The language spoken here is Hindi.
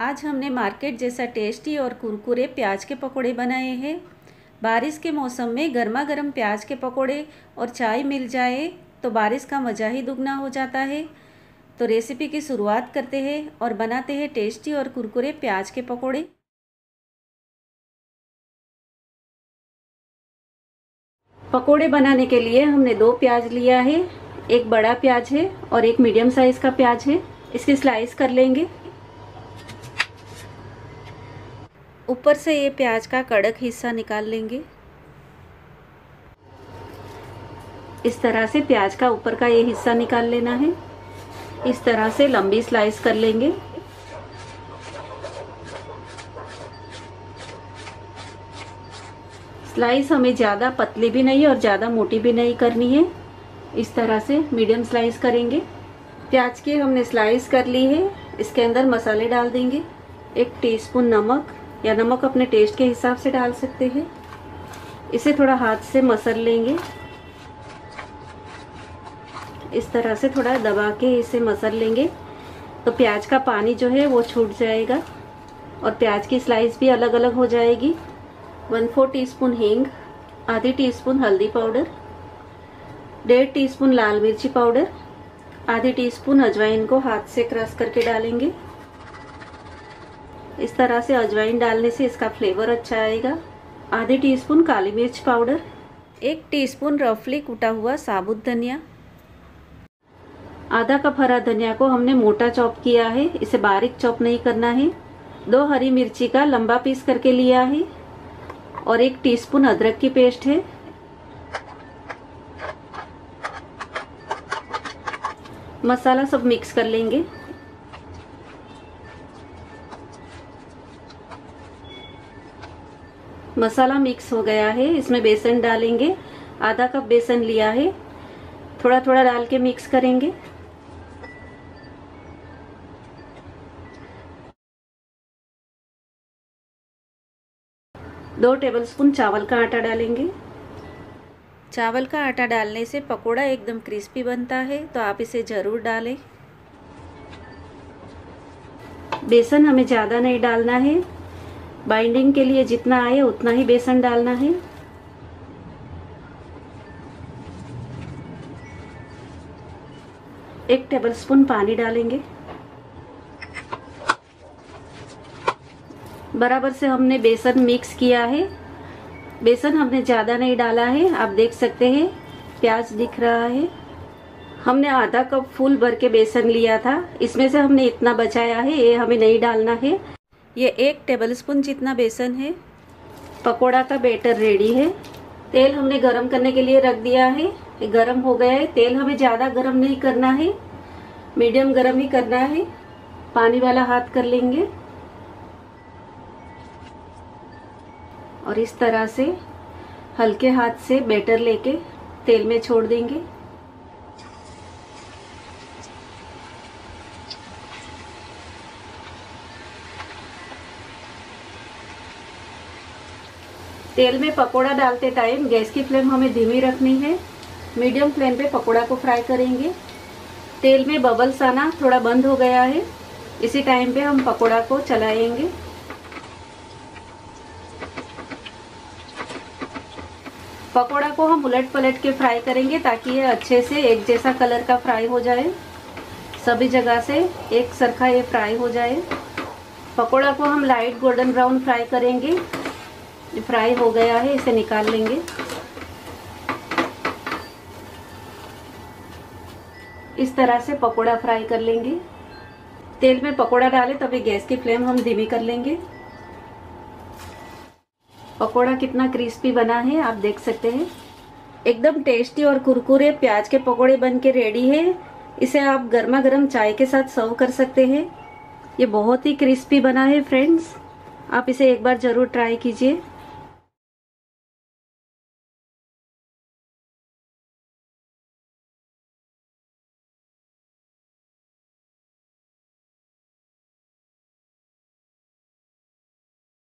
आज हमने मार्केट जैसा टेस्टी और कुरकुरे प्याज के पकोड़े बनाए हैं। बारिश के मौसम में गर्मा गर्म प्याज के पकोड़े और चाय मिल जाए तो बारिश का मज़ा ही दुगना हो जाता है। तो रेसिपी की शुरुआत करते हैं और बनाते हैं टेस्टी और कुरकुरे प्याज के पकोड़े। पकोड़े बनाने के लिए हमने 2 प्याज लिया है, एक बड़ा प्याज है और एक मीडियम साइज का प्याज है। इसकी स्लाइस कर लेंगे। ऊपर से ये प्याज का कड़क हिस्सा निकाल लेंगे। इस तरह से प्याज का ऊपर का ये हिस्सा निकाल लेना है। इस तरह से लंबी स्लाइस कर लेंगे। स्लाइस हमें ज़्यादा पतली भी नहीं और ज़्यादा मोटी भी नहीं करनी है। इस तरह से मीडियम स्लाइस करेंगे। प्याज की हमने स्लाइस कर ली है। इसके अंदर मसाले डाल देंगे। 1 टीस्पून नमक या नमक अपने टेस्ट के हिसाब से डाल सकते हैं। इसे थोड़ा हाथ से मसल लेंगे। इस तरह से थोड़ा दबा के इसे मसल लेंगे तो प्याज का पानी जो है वो छूट जाएगा और प्याज की स्लाइस भी अलग अलग हो जाएगी। 1/4 टीस्पून हींग, आधी टीस्पून हल्दी पाउडर, 1.5 टीस्पून लाल मिर्ची पाउडर, आधी टीस्पून अजवाइन को हाथ से क्रश करके डालेंगे। इस तरह से अजवाइन डालने से इसका फ्लेवर अच्छा आएगा। आधी टीस्पून काली मिर्च पाउडर, 1 टीस्पून रफली कुटा हुआ साबुत धनिया, आधा कप हरा धनिया को हमने मोटा चॉप किया है, इसे बारीक चॉप नहीं करना है। 2 हरी मिर्ची का लंबा पीस करके लिया है और 1 टीस्पून अदरक की पेस्ट है। मसाला सब मिक्स कर लेंगे। मसाला मिक्स हो गया है। इसमें बेसन डालेंगे। आधा कप बेसन लिया है, थोड़ा थोड़ा डाल के मिक्स करेंगे। दो टेबलस्पून चावल का आटा डालेंगे। चावल का आटा डालने से पकोड़ा एकदम क्रिस्पी बनता है, तो आप इसे जरूर डालें। बेसन हमें ज़्यादा नहीं डालना है। बाइंडिंग के लिए जितना आए उतना ही बेसन डालना है। एक टेबलस्पून पानी डालेंगे। बराबर से हमने बेसन मिक्स किया है। बेसन हमने ज़्यादा नहीं डाला है। आप देख सकते हैं प्याज दिख रहा है। हमने आधा कप फुल भर के बेसन लिया था, इसमें से हमने इतना बचाया है, ये हमें नहीं डालना है। ये 1 टेबलस्पून जितना बेसन है। पकोड़ा का बैटर रेडी है। तेल हमने गरम करने के लिए रख दिया है। ये गरम हो गया है। तेल हमें ज़्यादा गरम नहीं करना है, मीडियम गरम ही करना है। पानी वाला हाथ कर लेंगे और इस तरह से हल्के हाथ से बैटर लेके तेल में छोड़ देंगे। तेल में पकोड़ा डालते टाइम गैस की फ्लेम हमें धीमी रखनी है। मीडियम फ्लेम पे पकोड़ा को फ्राई करेंगे। तेल में बबल्स आना थोड़ा बंद हो गया है। इसी टाइम पे हम पकोड़ा को चलाएंगे। पकोड़ा को हम उलट पलट के फ्राई करेंगे ताकि ये अच्छे से एक जैसा कलर का फ्राई हो जाए, सभी जगह से एक सरखा ये फ्राई हो जाए। पकोड़ा को हम लाइट गोल्डन ब्राउन फ्राई करेंगे। फ्राई हो गया है, इसे निकाल लेंगे। इस तरह से पकोड़ा फ्राई कर लेंगे। तेल में पकोड़ा डालें तभी गैस की फ्लेम हम धीमी कर लेंगे। पकोड़ा कितना क्रिस्पी बना है आप देख सकते हैं। एकदम टेस्टी और कुरकुरे प्याज के पकोड़े बन के रेडी है। इसे आप गर्मा गर्म चाय के साथ सर्व कर सकते हैं। ये बहुत ही क्रिस्पी बना है फ्रेंड्स, आप इसे एक बार जरूर ट्राई कीजिए।